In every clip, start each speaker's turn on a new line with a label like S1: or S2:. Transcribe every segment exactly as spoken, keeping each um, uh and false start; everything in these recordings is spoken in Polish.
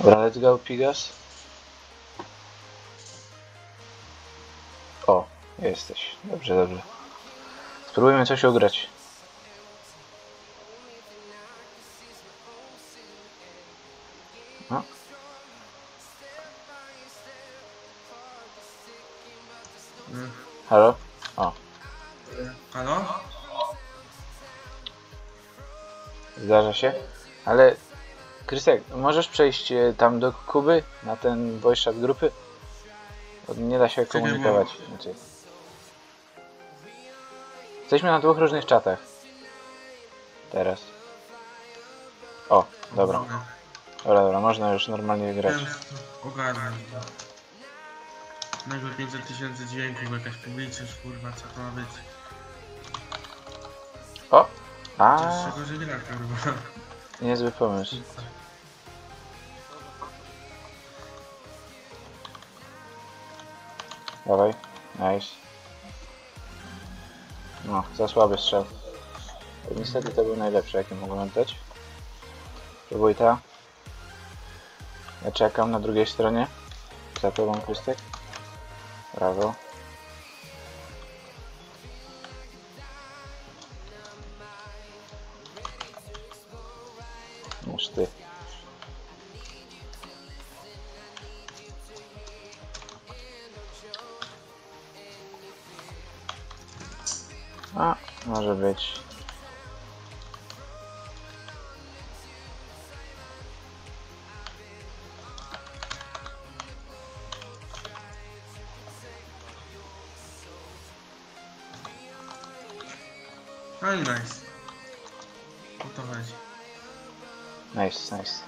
S1: Dobra, let's go, Pigas. O, jesteś. Dobrze, dobrze. Spróbujmy coś ugrać. No.
S2: Mm.
S1: Halo? O.
S2: Halo?
S1: Zdarza się. Ale... Krystek, możesz przejść tam do Kuby? Na ten voice chat grupy? Bo nie da się komunikować. Znaczy... Jesteśmy na dwóch różnych czatach. Teraz. O, dobra. Dobra, dobra, można już normalnie grać.
S2: Ogarnę. Nagle pięćset tysięcy dźwięków, jakaś publiczność, kurwa, co to ma być?
S1: O!
S2: To
S1: A,
S2: z czego, że gra, kurwa.
S1: niezły pomysł. Dawaj, nice. No, za słaby strzał. Niestety to był najlepszy, jaki mogłem oddać. Próbuj ta. Ja czekam na drugiej stronie. Za tobą, Krystek. Brawo. Masz ty. A, może być.
S2: No i nice. O to chodzi.
S1: Nice, nice.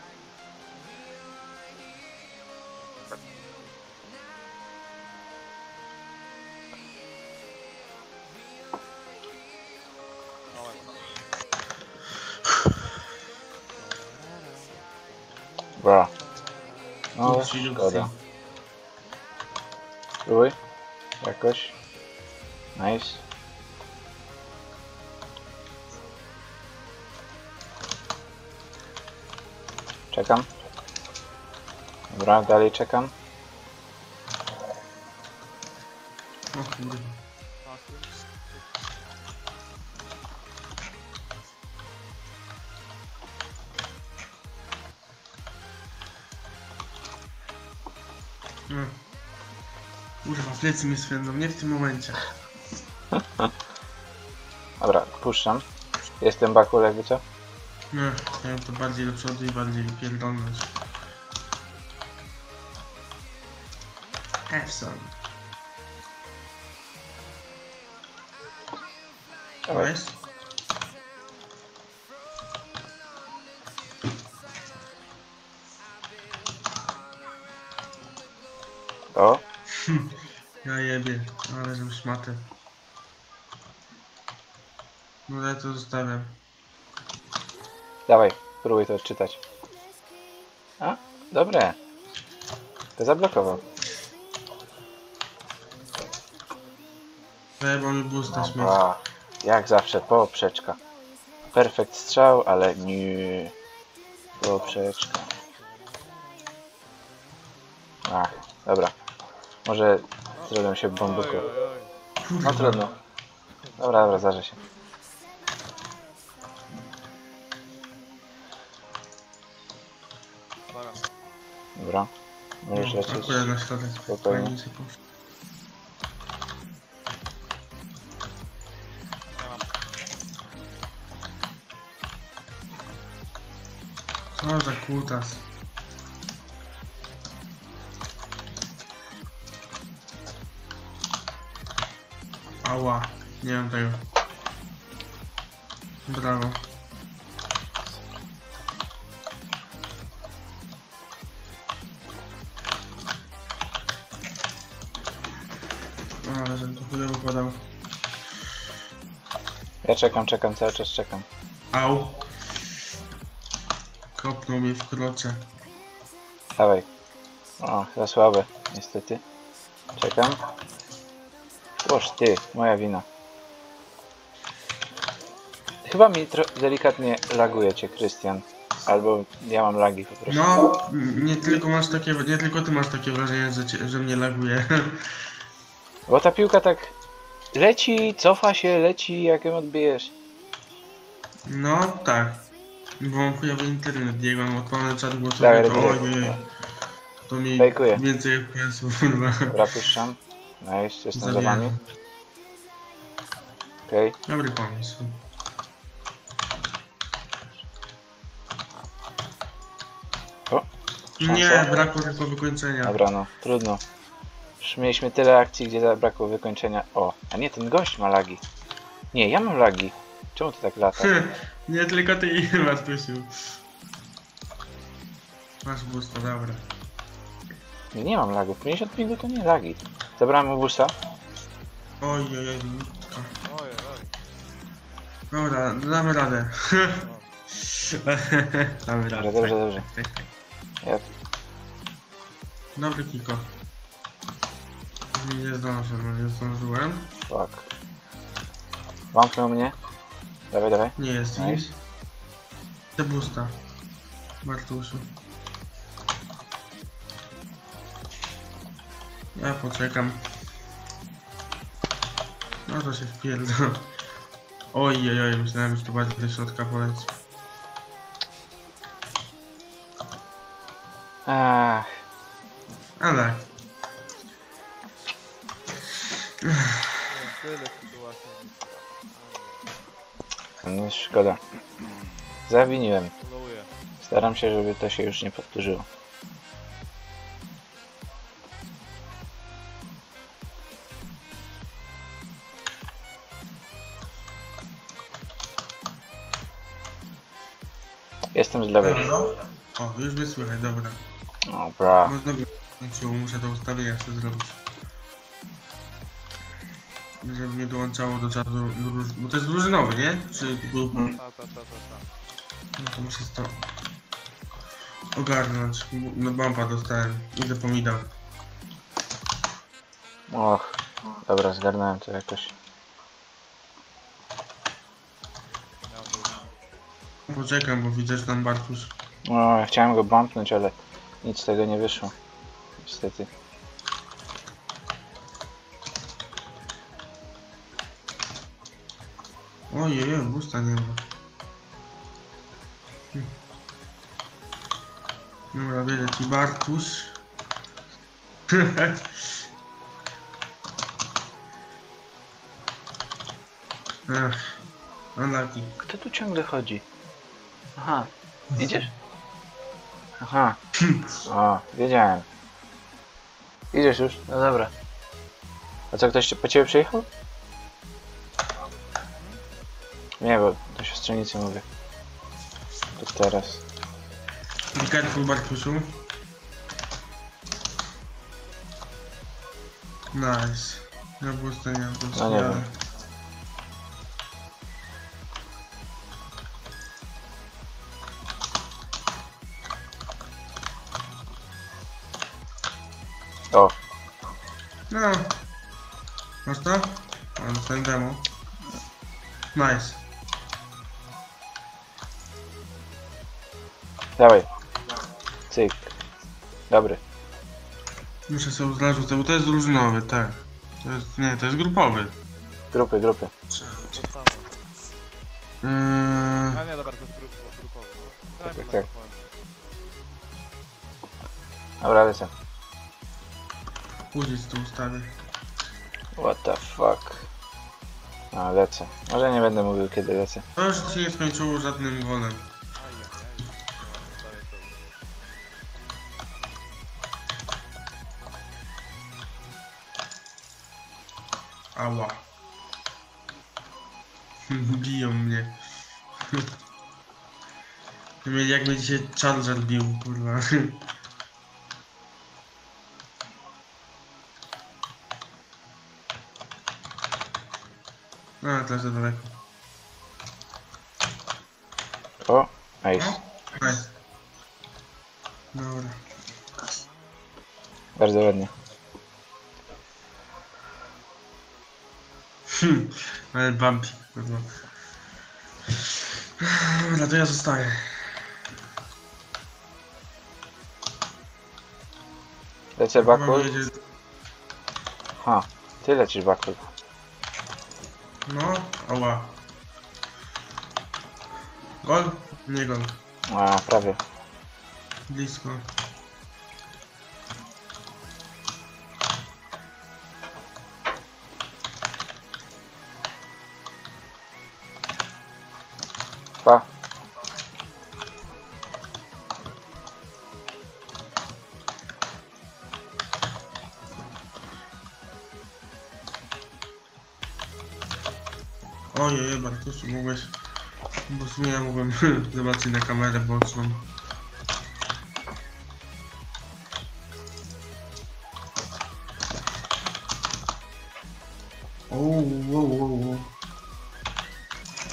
S1: Bra. No, szkoda. Spróbuj. Jakoś. Nice. Czekam. Dobra, dalej czekam.
S2: O kurwa. Hmm. Kurwa, plecy mnie swędzą, nie w tym momencie.
S1: Dobra, puszczam. Jestem baku, jakby co?
S2: Nie, chciałem to bardziej do przodu i bardziej wypierdolnąć. Have some.
S1: Dawaj.
S2: Nice.
S1: O,
S2: Ja jebie, ale żem szmatę. No ale to zostawiam.
S1: dawaj, próbuj to odczytać. A, dobre. To zablokował.
S2: Zajebał mi boosta śmieć.
S1: A, jak zawsze, poprzeczka. Perfekt strzał, ale nie. Poprzeczka. Ach, dobra. Może zrobią się bombuku. No trudno. Dobra, dobra, zdarzy się. Dobra. Możesz
S2: No,
S1: lecieć.
S2: akurat na środek.
S1: Spokojnie.
S2: Fajnie się poszło. Co za kutas. Ała, nie mam tego. Brawo. O, ale żem to chujowo podał.
S1: Ja czekam, czekam, cały czas czekam.
S2: Au. Kopnął mnie w krocze.
S1: Dawaj. O, za słabe, niestety. Czekam. Oż ty, moja wina. Chyba mi delikatnie laguje cię, Krystian. Albo ja mam lagi po prostu.
S2: No, nie tylko masz takie, nie tylko ty masz takie wrażenie, że, cię, że mnie laguje.
S1: Bo ta piłka tak leci, cofa się, leci, jak ją odbijesz.
S2: No, tak. Bo mam chujowy internet, jak mam odpalony czat głosowy,
S1: Dawaj,
S2: to
S1: dawaj.
S2: ojej. To mi
S1: Fejkuję.
S2: więcej F P S-ów, kurwa.
S1: Dobra, puszczam. Nice, jestem za
S2: Zabijam.
S1: wami. Okej. Okay.
S2: Dobry pomysł.
S1: O,
S2: Nie,
S1: szansa.
S2: brakło tylko wykończenia.
S1: Dobra, no, trudno. Już mieliśmy tyle akcji, gdzie zabrakło wykończenia. O, a nie, ten gość ma lagi. Nie, ja mam lagi. Czemu to tak lata?
S2: Nie tylko ty i masz, Tusiu. Masz boosta, dobra.
S1: Nie, nie mam lagów. pięćdziesiąt pingu to nie lagi. Zabrałem mu busa.
S2: Oj, oj, oj, minutka.
S3: Ojej, oj.
S2: Dobra, damy radę. Damy radę.
S1: Dobrze, dobrze, dobrze. Ja...
S2: Dobry Kiko. Nie zdążę, no nie zdążyłem.
S1: Fuck. Wątnął mnie. Dawaj, dawaj.
S2: Nie jest
S1: Nice.
S2: nic. Te boosta. Bartuszu. Ja poczekam. No to się wpierdol. Oj, oj, oj, myślałem, że to bardziej do środka poleci.
S1: Ach,
S2: Ale.
S3: Nie, tyle sytuacji.
S1: no szkoda. Zawiniłem.
S3: Poluję.
S1: Staram się, żeby to się już nie powtórzyło. Jestem z lewej.
S2: O, już mnie słychać, dobra.
S1: Dobra.
S2: No dobra, kończyło, muszę to ustawienia jeszcze zrobić. Żeby nie dołączało do czatu, druż- bo to jest drużynowy, nie? Czy był...
S1: Hmm.
S3: Ta, ta, ta, ta, ta.
S2: No to muszę to ogarnąć. No bumpa dostałem, idę pomidor.
S1: Och, dobra, zgarnąłem to jakoś.
S3: Ja tu-
S2: Poczekam, bo widzę, że tam Bartusz.
S1: No, ja chciałem go bumpnąć, ale nic z tego nie wyszło. Niestety.
S2: Ojej, busta nie ma. Hm. Dobra, bierze ci Bartusz. Ech, unlucky.
S1: Kto tu ciągle chodzi? Aha, idziesz? Aha. O, wiedziałem. Idziesz już? No dobra. A co, ktoś cię- po ciebie przyjechał? Nie, bo do siostrzenicy mówię. To teraz.
S2: Be careful, Bartuszu. Nice. Ja busta nie mam, to
S1: No nie
S2: jadę.
S1: wiem. O,
S2: No. Masz to? A, dostałem demo. Nice.
S1: dawaj. Cyk. Dobry.
S2: Muszę sobie znaleźć, bo to jest drużynowy, tak. To jest, nie, to jest grupowy.
S1: Grupy, grupy.
S3: Dostanę.
S2: Yy,
S3: A nie, dobra, to jest grup, grupowy. No. Dajmy
S1: Tak,
S3: na
S1: tak.
S3: grupowy.
S1: Dobra, lecę.
S2: Użyć to ustawię.
S1: What the fuck. A, lecę. Może nie będę mówił, kiedy lecę.
S2: To już się nie skończyło żadnym golem.
S3: Ajajaj. Daję to.
S2: Ała. Biją mnie. Jak mnie dzisiaj Charger bił, kurwa. A, teraz za daleko.
S1: O, nice.
S2: Nice. Dobra.
S1: Bardzo ładnie.
S2: Hmm, ale bumpy, kurwa. Dobra, to ja zostaję.
S1: Lecę
S2: Chyba
S1: backward.
S2: jedzie-
S1: Ha, ty lecisz backward.
S2: No, ała. Gol? Nie gol.
S1: A, prawie.
S2: Blisko.
S1: Pa.
S2: Ojej, Bartusiu, mogłeś... Bo w sumie ja mogłem zobaczyć na kamerę boczną. Ooo, wow, wow, wow.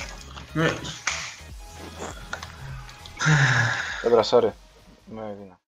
S2: No i...
S1: Dobra, sorry. Moja wina.